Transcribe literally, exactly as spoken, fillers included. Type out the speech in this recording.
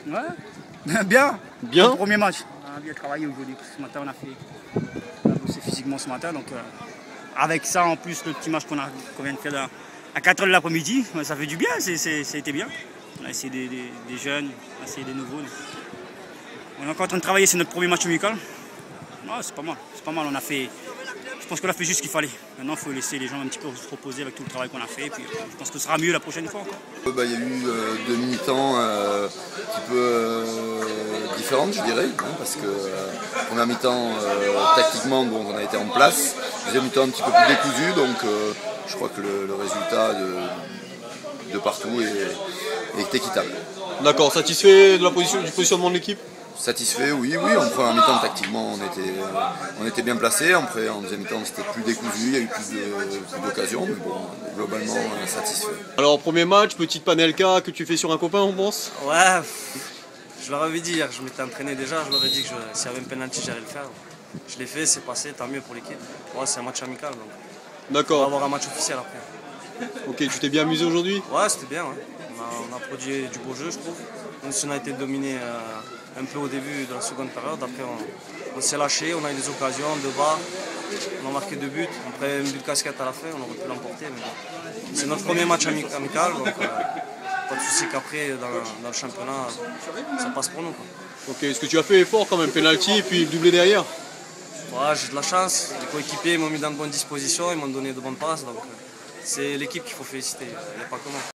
Ouais, bien. Bien. Le premier match. On a bien travaillé aujourd'hui. Ce matin, on a fait. On a bossé physiquement ce matin. Donc, euh, avec ça, en plus, le petit match qu'on qu'on vient de faire à, à quatre heures de l'après-midi, ça fait du bien. C'est, c'est, ça a été bien. On a essayé des, des, des jeunes, on a essayé des nouveaux. On est encore en train de travailler. C'est notre premier match amical. Ouais, c'est pas mal. C'est pas mal. On a fait. Je pense qu'on a fait juste ce qu'il fallait. Maintenant, il faut laisser les gens un petit peu se reposer avec tout le travail qu'on a fait. Et puis, je pense que ce sera mieux la prochaine fois encore. Bah, il y a eu euh, deux mi-temps euh, un petit peu euh, différentes, je dirais, hein, parce que euh, première mi-temps, euh, tactiquement, bon, on a été en place. Deuxième mi-temps, un petit peu plus décousu, donc euh, je crois que le, le résultat de, de partout est, est équitable. D'accord, satisfait de la position, du positionnement de l'équipe? Satisfait, oui, oui. En première mi-temps, tactiquement, on était, on était bien placés. Après, en deuxième mi-temps, c'était plus décousu, il y a eu plus, de, plus d'occasions, mais bon, globalement, satisfait. Alors, premier match, petite panelka que tu fais sur un copain, on pense? Ouais, je leur avais dit hier, je m'étais entraîné déjà, je leur ai dit que s'il y avait un penalty, j'allais le faire. Je l'ai fait, c'est passé, tant mieux pour l'équipe. Ouais, c'est un match amical, donc d'accord. On va avoir un match officiel après. Ok, tu t'es bien amusé aujourd'hui? Ouais, c'était bien, ouais. on, a, on a produit du beau jeu, je trouve. Même si on a été dominé euh, un peu au début de la seconde période, après on, on s'est lâché, on a eu des occasions de bas, on a marqué deux buts, après un but de casquette à la fin, on aurait pu l'emporter. Mais bon. C'est notre premier match amical, donc euh, pas de souci qu'après dans, dans le championnat, ça passe pour nous, quoi. Ok, est-ce que tu as fait effort quand même, penalty et puis le doublé derrière? Ouais, j'ai de la chance, les coéquipiers m'ont mis dans de bonnes dispositions, ils m'ont donné de bonnes passes, donc euh, c'est l'équipe qu'il faut féliciter, il n'y a pas comment.